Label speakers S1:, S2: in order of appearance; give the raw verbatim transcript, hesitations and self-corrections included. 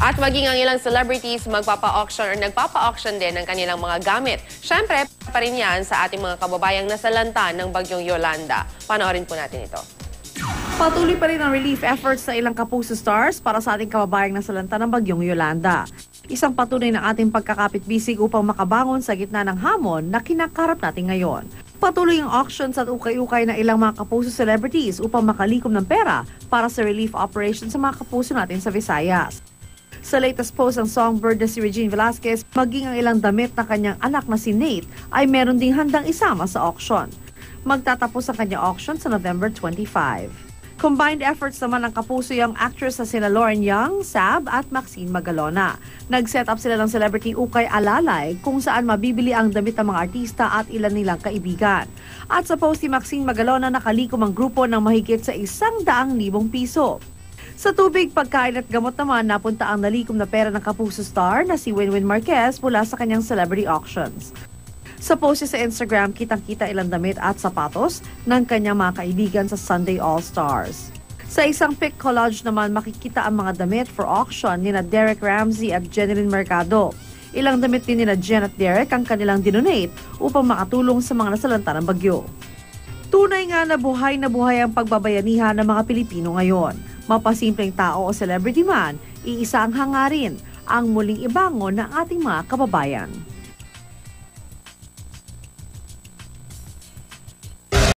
S1: At maging ang ilang celebrities magpapa-auction or nagpapa-auction din ng kanilang mga gamit. Siyempre, pa rin yan sa ating mga kababayang nasalanta ng bagyong Yolanda. Panoorin po natin ito.
S2: Patuloy pa rin ang relief efforts sa ilang kapuso stars para sa ating kababayang nasalanta ng bagyong Yolanda. Isang patunay ng ating pagkakapit-bisig upang makabangon sa gitna ng hamon na kinakarap natin ngayon. Patuloy ang auctions at ukay-ukay ng ilang mga kapuso celebrities upang makalikom ng pera para sa relief operation sa mga kapuso natin sa Visayas. Sa latest post ng songbird na si Regine Velasquez, maging ang ilang damit na kanyang anak na si Nate ay meron ding handang isama sa auction. Magtatapos ang kanyang auction sa November twenty-fifth. Combined efforts naman ng kapuso yung actress na sina Lauren Young, Sab at Maxine Magalona. Nag-set up sila ng celebrity ukay alalay kung saan mabibili ang damit ng mga artista at ilan nilang kaibigan. At sa post ni Maxine Magalona, nakalikom ang grupo ng mahigit sa isang daang libong piso. Sa tubig, pagkain at gamot naman, napunta ang nalikom na pera ng kapuso star na si Winwin Marquez mula sa kanyang celebrity auctions. Sa post niya sa Instagram, kitang-kita ilang damit at sapatos ng kanyang mga kaibigan sa Sunday All-Stars. Sa isang pic collage naman, makikita ang mga damit for auction nina Derek Ramsey at Jeneline Mercado. Ilang damit din nina Jen at Derek ang kanilang dinonate upang makatulong sa mga nasalanta ng bagyo. Tunay nga na buhay na buhay ang pagbabayanihan ng mga Pilipino ngayon. Mapasimpleng tao o celebrity man, iisa ang hangarin, ang muling ibangon ng ating mga kababayan.